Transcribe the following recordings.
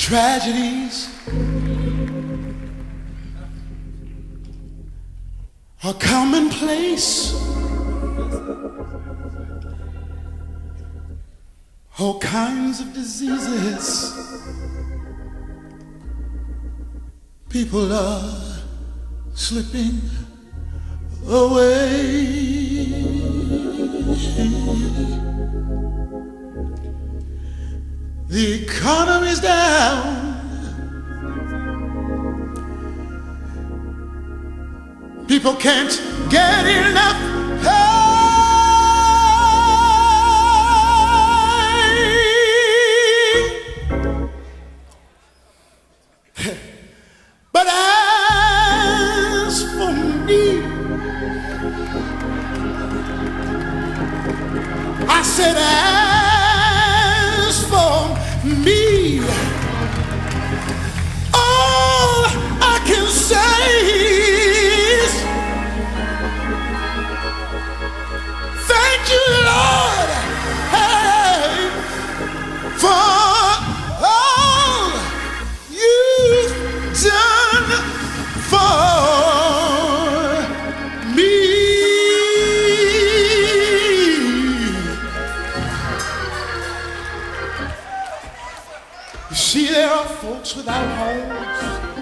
Tragedies are commonplace. All kinds of diseases. People are slipping away. The economy's down. People can't get enough pay. But as for me, I said, as for me, all I can say is thank you, Lord, hey, for all you've done for me. You see, there are folks without homes.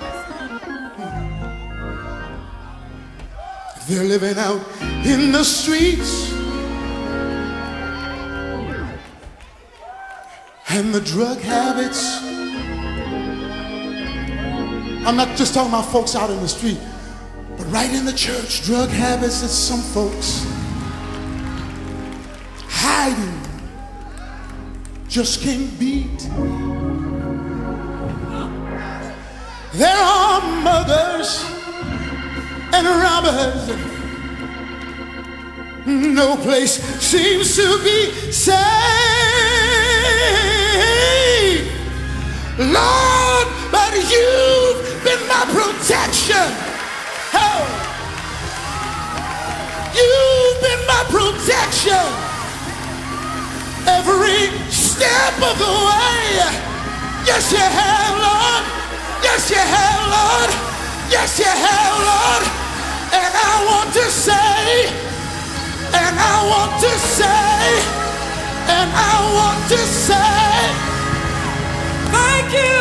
They're living out in the streets. And the drug habits. I'm not just talking about folks out in the street, but right in the church, drug habits that some folks hiding just can't beat. There are muggers and robbers. No place seems to be safe. Lord, but you've been my protection. Oh, you've been my protection every step of the way. Yes, you have, Lord. Yes, you have, Lord. Yes, you have, Lord. And I want to say, and I want to say, and I want to say, thank you.